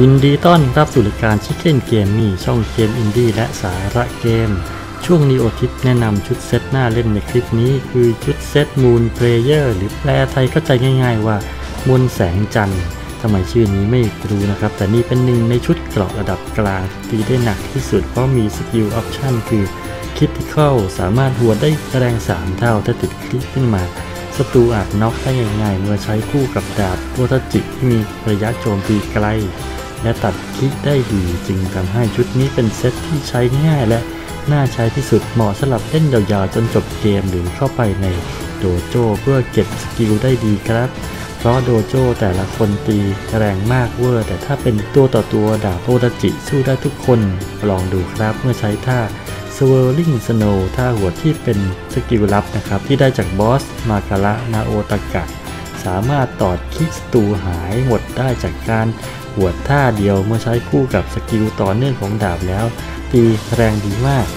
ยินดีต้อนรับสู่รายการชิคเก้นเกมมีช่องเกมอินดี้และสาระเกมช่วงนีโอทิปแนะนำชุดเซตหน้าเล่นในคลิปนี้คือชุดเซตมูนเพลเยอร์หรือแปลไทยเข้าใจง่ายๆว่ามนแสงจันทร์ทำไมชื่อนี้ไม่รู้นะครับแต่นี่เป็นหนึ่งในชุดเกราะระดับกลางตีได้หนักที่สุดเพราะมีสกิลออปชั่นคือคิติคอลสามารถหัวได้แรง3เท่าถ้าติดคลิกขึ้นมาศัตรูอาจน็อกได้ง่ายๆเมื่อใช้คู่กับดาบโอทาจิที่มีระยะโจมตีไกลและตัดคลิกได้ดีจึงทำให้ชุดนี้เป็นเซตที่ใช้ง่ายและน่าใช้ที่สุดเหมาะสำหรับเล่นยาวๆจนจบเกมหรือเข้าไปในโดโจเพื่อเก็บสกิลได้ดีครับเพราะโดโจแต่ละคนตีแรงมากเวอร์แต่ถ้าเป็นตัวต่อตัวดาบโอทาจิสู้ได้ทุกคนลองดูครับเมื่อใช้ท่าSwirling Snow ท่าหัวที่เป็นสกิลลับนะครับที่ได้จากบอสมาการะนาโอตากะสามารถตอดคิกศัตรูหายหมดได้จากการหัวท่าเดียวเมื่อใช้คู่กับสกิลต่อเนื่องของดาบแล้วตีแรงดีมาก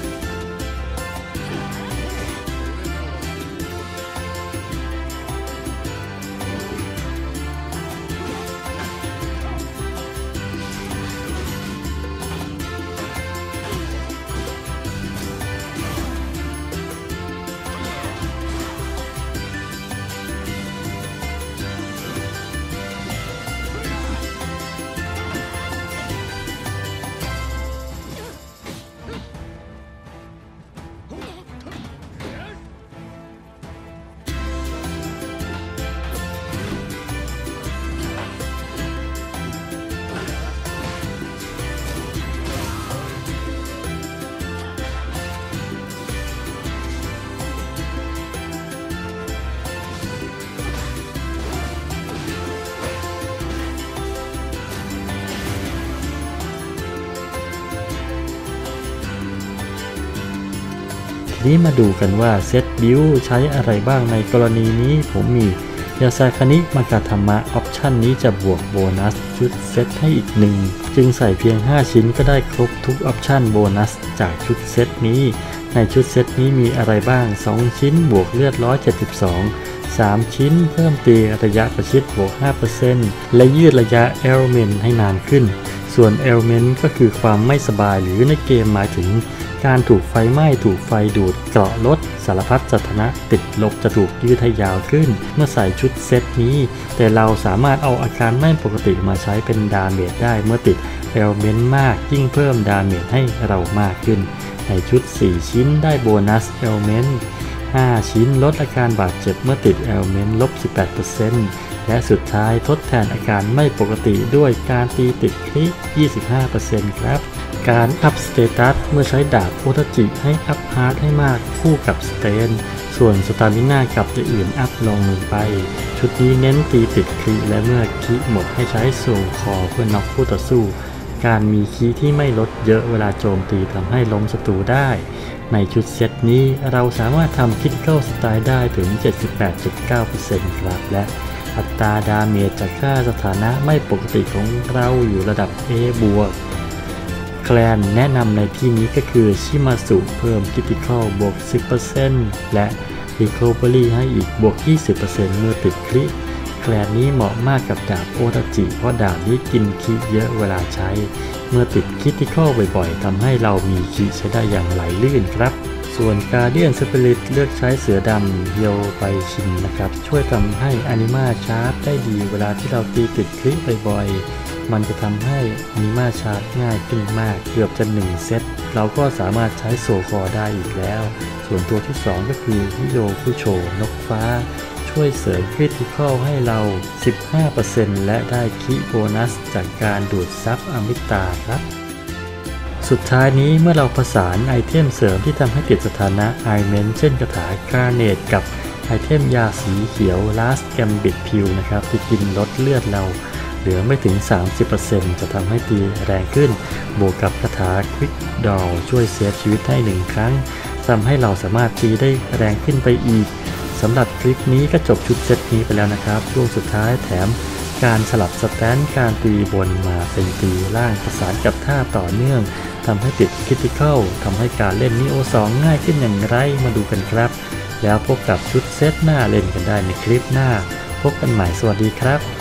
นี้มาดูกันว่าเซตบิลใช้อะไรบ้างในกรณีนี้ผมมียาซาคานิมากาธรรมะออปชันนี้จะบวกโบนัสชุดเซตให้อีกหนึ่งจึงใส่เพียง5ชิ้นก็ได้ครบทุกออปชันโบนัสจากชุดเซตนี้ในชุดเซตนี้มีอะไรบ้าง2ชิ้นบวกเลือด172 3ชิ้นเพิ่มตีระยะประชิดบวก 5% และยืดระยะเอลเมนต์ให้นานขึ้นส่วนเอลเมนต์ก็คือความไม่สบายหรือในเกมหมายถึงการถูกไฟไหม้ถูกไฟดูดเกราะลดสารพัดสถานะติดลบจะถูกยืดให้ยาวขึ้นเมื่อใส่ชุดเซตนี้แต่เราสามารถเอาอาการไม่ปกติมาใช้เป็นดาเมจได้เมื่อติดเอลเมนต์มากยิ่งเพิ่มดาเมจให้เรามากขึ้นในชุด4ชิ้นได้โบนัสเอลเมนต์5ชิ้นลดอาการบาดเจ็บเมื่อติดเอลเมนต์-18%และสุดท้ายทดแทนอาการไม่ปกติด้วยการตีติดคลิก 25% ครับการอัพสเตตัสเมื่อใช้ดาบโอทาจิให้อัพฮาร์ดให้มากคู่กับสเตนส่วนสตามิน่ากับตัวอื่นอัพลงลงไปชุดนี้เน้นตีติดคลิและเมื่อคลิหมดให้ใช้ส่งคอเพื่อน็อกคู่ต่อสู้การมีคลิที่ไม่ลดเยอะเวลาโจมตีทำให้ล้มศัตรูได้ในชุดเซตนี้เราสามารถทำคริติคอลสไตล์ได้ถึง 78.9% ครับและอัตราดาเมจจากค่าสถานะไม่ปกติของเราอยู่ระดับ A บวกแคลนแนะนำในที่นี้ก็คือชิมาสุเพิ่มคริติคอลบวก 10% และ Recovery ให้อีกบวก 20% เมื่อติดคลิแคลนนี้เหมาะมากกับดาบโอทาจิเพราะดาบนี้กินคิเยอะเวลาใช้เมื่อติดคริติคอลบ่อยๆทำให้เรามีคิใช้ได้อย่างไหลลื่นครับส่วนการเดียนสปิริตเลือกใช้เสือดำโยไปชินนะครับช่วยทำให้อนิมาชาร์จได้ดีเวลาที่เราตีติดคลิบ่อยๆมันจะทำให้อนิมาชาร์จง่ายขึ้นมากเกือบจะ1เซตเราก็สามารถใช้โซคอได้อีกแล้วส่วนตัวที่2ก็คือฮิโยคุโชนกฟ้าช่วยเสริมคริติคอลให้เรา 15% และได้คิโบนัสจากการดูดซับอมิตาครับสุดท้ายนี้เมื่อเราผสานไอเทมเสริมที่ทำให้ติดสถานะไอเมนเช่นคาถาคาเนตกับไอเทมยาสีเขียว Last Gambit Pill นะครับที่กินลดเลือดเราเหลือไม่ถึง 30% จะทำให้ตีแรงขึ้นบวกกับคาถา Quick Draw ช่วยเซฟชีวิตให้1ครั้งทำให้เราสามารถตีได้แรงขึ้นไปอีกสำหรับคลิปนี้ก็จบชุดเซตนี้ไปแล้วนะครับช่วงสุดท้ายแถมการสลับสแตนการตีบนมาเป็นตีล่างประสานกับท่าต่อเนื่องทำให้ติดคริติคอลทำให้การเล่นนีโอ2ง่ายขึ้นอย่างไรมาดูกันครับแล้วพบกับชุดเซตหน้าเล่นกันได้ในคลิปหน้าพบกันใหม่สวัสดีครับ